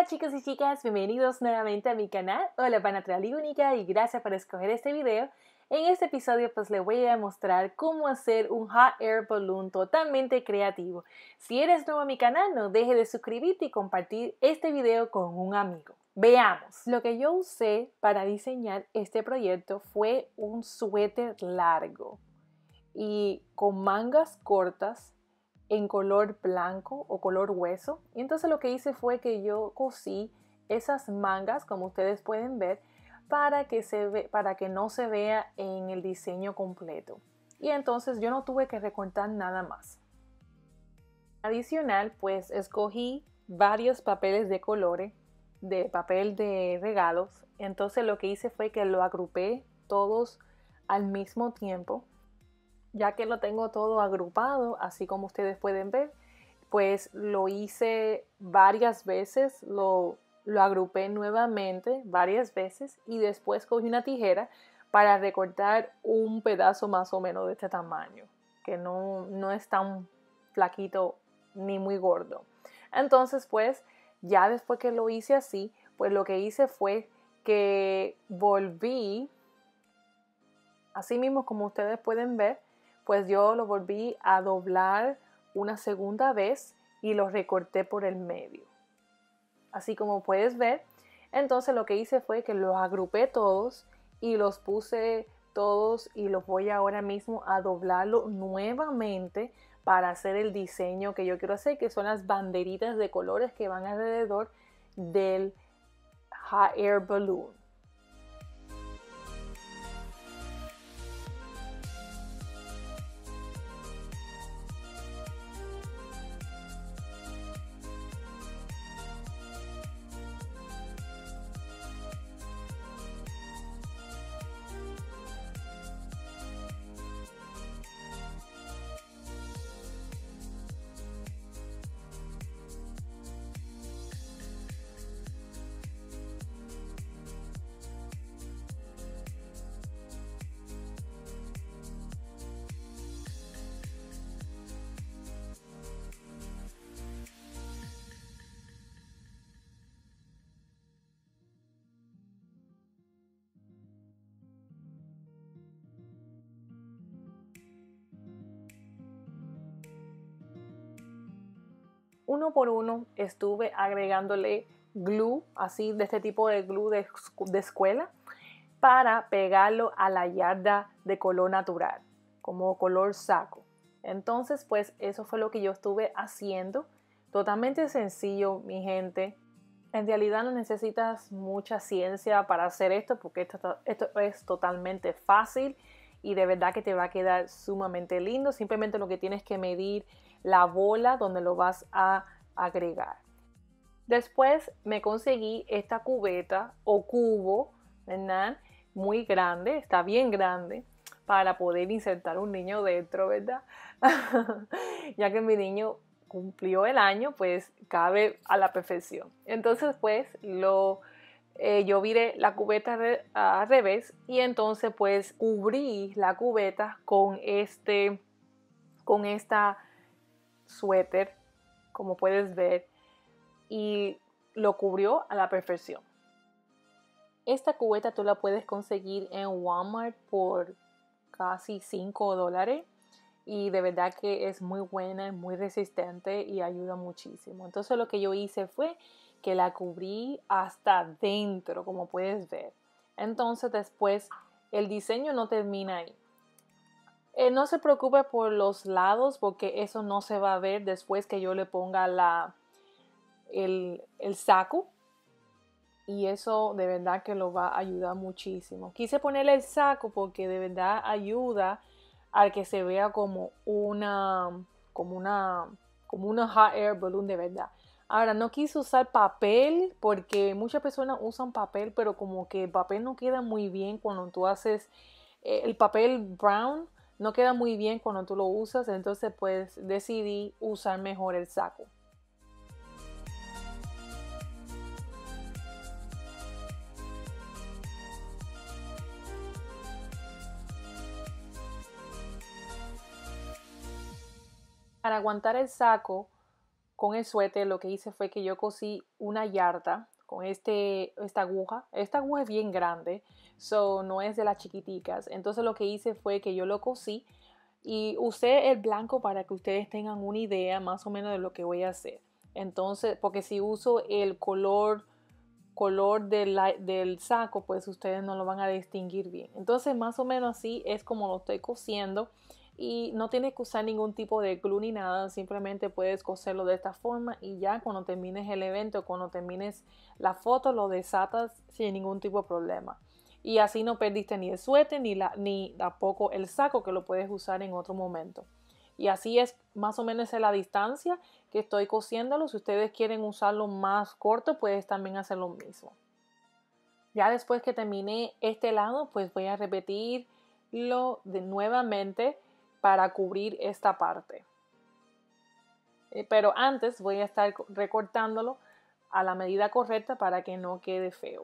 chicos y chicas, bienvenidos nuevamente a mi canal. Hola, Natural y Única, y gracias por escoger este video. En este episodio pues les voy a mostrar cómo hacer un hot air balloon totalmente creativo. Si eres nuevo a mi canal, no dejes de suscribirte y compartir este video con un amigo. Veamos. Lo que yo usé para diseñar este proyecto fue un suéter largo y con mangas cortas en color blanco o color hueso. Y entonces lo que hice fue que yo cosí esas mangas, como ustedes pueden ver, para que no se vea en el diseño completo. Y entonces yo no tuve que recortar nada más. Adicional, pues escogí varios papeles de colores, de papel de regalos. Entonces lo que hice fue que lo agrupé todos al mismo tiempo. Ya que lo tengo todo agrupado, así como ustedes pueden ver, pues lo hice varias veces, lo agrupé nuevamente varias veces y después cogí una tijera para recortar un pedazo más o menos de este tamaño, que no es tan flaquito ni muy gordo. Entonces pues ya después que lo hice así, pues lo que hice fue que volví, así mismo como ustedes pueden ver, pues yo lo volví a doblar una segunda vez y lo recorté por el medio. Así como puedes ver, entonces lo que hice fue que los agrupé todos y los puse todos y los voy ahora mismo a doblarlo nuevamente para hacer el diseño que yo quiero hacer, que son las banderitas de colores que van alrededor del hot air balloon. Uno por uno estuve agregándole glue, así de este tipo de glue de escuela, para pegarlo a la yarda de color natural, como color saco. Entonces pues eso fue lo que yo estuve haciendo. Totalmente sencillo, mi gente. En realidad no necesitas mucha ciencia para hacer esto, porque esto es totalmente fácil y de verdad que te va a quedar sumamente lindo. Simplemente lo que tienes que medir la bola donde lo vas a agregar. Después me conseguí esta cubeta o cubo, ¿verdad? Muy grande, está bien grande, para poder insertar un niño dentro, ¿verdad? Ya que mi niño cumplió el año, pues cabe a la perfección. Entonces pues yo viré la cubeta al revés y entonces pues cubrí la cubeta con esta suéter, como puedes ver, y lo cubrió a la perfección. Esta cubeta tú la puedes conseguir en Walmart por casi $5 y de verdad que es muy buena, es muy resistente y ayuda muchísimo. Entonces lo que yo hice fue que la cubrí hasta dentro, como puedes ver. Entonces después el diseño no termina ahí. No se preocupe por los lados porque eso no se va a ver después que yo le ponga el saco. Y eso de verdad que lo va a ayudar muchísimo. Quise ponerle el saco porque de verdad ayuda a que se vea como una hot air balloon de verdad. Ahora no quise usar papel porque muchas personas usan papel, pero como que el papel no queda muy bien cuando tú haces el papel brown, no queda muy bien cuando tú lo usas, entonces pues decidí usar mejor el saco. Para aguantar el saco, con el suéter lo que hice fue que yo cosí una yarda con esta aguja. Esta aguja es bien grande, so no es de las chiquiticas. Entonces lo que hice fue que yo lo cosí y usé el blanco para que ustedes tengan una idea más o menos de lo que voy a hacer. Entonces, porque si uso el color del saco, pues ustedes no lo van a distinguir bien. Entonces, más o menos así es como lo estoy cosiendo. Y no tienes que usar ningún tipo de glue ni nada, simplemente puedes coserlo de esta forma y ya cuando termines el evento, cuando termines la foto, lo desatas sin ningún tipo de problema. Y así no perdiste ni el suéter ni tampoco el saco, que lo puedes usar en otro momento. Y así es más o menos la distancia que estoy cosiéndolo. Si ustedes quieren usarlo más corto, puedes también hacer lo mismo. Ya después que terminé este lado, pues voy a repetirlo nuevamente para cubrir esta parte. Pero antes voy a estar recortándolo a la medida correcta para que no quede feo.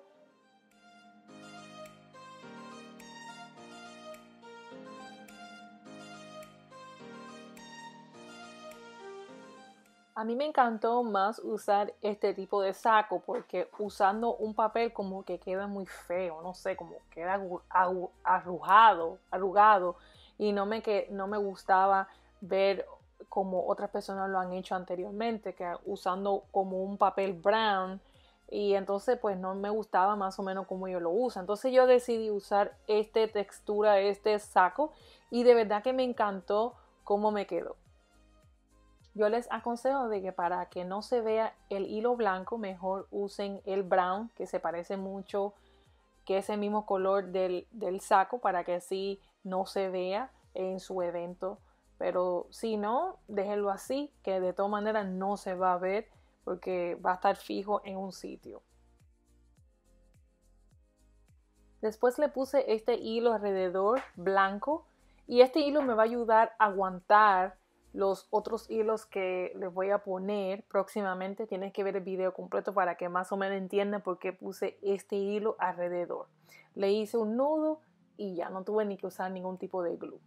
A mí me encantó más usar este tipo de saco porque usando un papel como que queda muy feo, no sé, como queda arrugado y no me gustaba ver como otras personas lo han hecho anteriormente, que usando como un papel brown y entonces pues no me gustaba más o menos como yo lo uso. Entonces yo decidí usar esta textura, este saco y de verdad que me encantó cómo me quedó. Yo les aconsejo de que para que no se vea el hilo blanco, mejor usen el brown, que se parece mucho, que es el mismo color del saco, para que así no se vea en su evento. Pero si no, déjenlo así, que de todas maneras no se va a ver porque va a estar fijo en un sitio. Después le puse este hilo alrededor blanco y este hilo me va a ayudar a aguantar los otros hilos que les voy a poner próximamente. Tienes que ver el video completo para que más o menos entiendan por qué puse este hilo alrededor. Le hice un nudo y ya no tuve ni que usar ningún tipo de glue.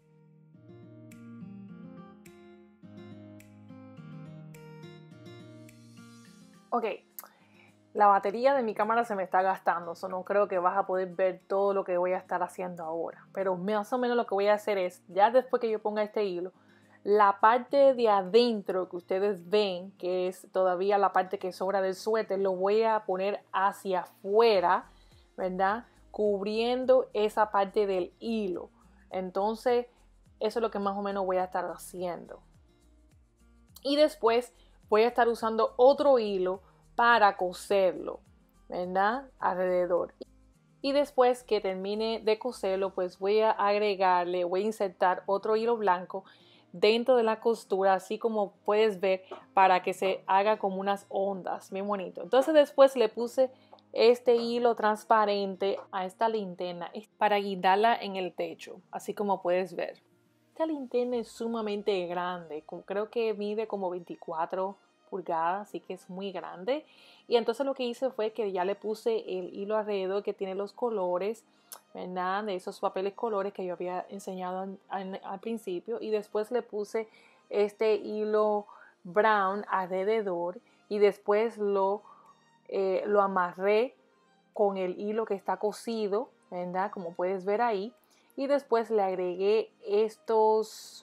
Ok, la batería de mi cámara se me está gastando, so no creo que vas a poder ver todo lo que voy a estar haciendo ahora. Pero más o menos lo que voy a hacer es, ya después que yo ponga este hilo, la parte de adentro que ustedes ven, que es todavía la parte que sobra del suéter, lo voy a poner hacia afuera, ¿verdad? Cubriendo esa parte del hilo. Entonces, eso es lo que más o menos voy a estar haciendo. Y después voy a estar usando otro hilo para coserlo, ¿verdad? Alrededor. Y después que termine de coserlo, pues voy a agregarle, voy a insertar otro hilo blanco dentro de la costura, así como puedes ver, para que se haga como unas ondas, bien bonito. Entonces después le puse este hilo transparente a esta linterna para guindarla en el techo, así como puedes ver. Esta linterna es sumamente grande, creo que mide como 24 pulgadas, así que es muy grande. Y entonces lo que hice fue que ya le puse el hilo alrededor que tiene los colores, ¿verdad? De esos papeles colores que yo había enseñado al principio. Y después le puse este hilo brown alrededor y después lo amarré con el hilo que está cosido, ¿verdad? Como puedes ver ahí. Y después le agregué estos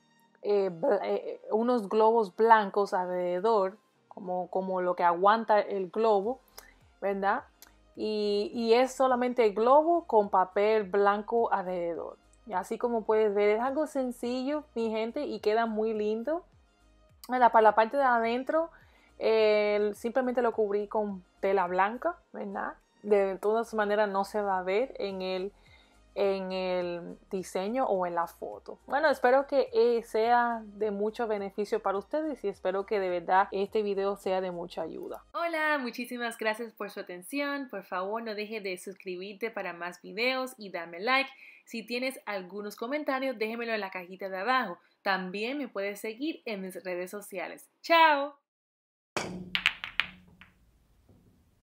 unos globos blancos alrededor, como lo que aguanta el globo, ¿verdad? Y es solamente el globo con papel blanco alrededor. Y así como puedes ver, es algo sencillo, mi gente, y queda muy lindo. Para la parte de adentro, simplemente lo cubrí con tela blanca, ¿verdad? De todas maneras no se va a ver en el diseño o en la foto. Bueno, espero que sea de mucho beneficio para ustedes y espero que de verdad este video sea de mucha ayuda. Hola, muchísimas gracias por su atención. Por favor, no dejes de suscribirte para más videos y darme like. Si tienes algunos comentarios, déjemelo en la cajita de abajo. También me puedes seguir en mis redes sociales. ¡Chao!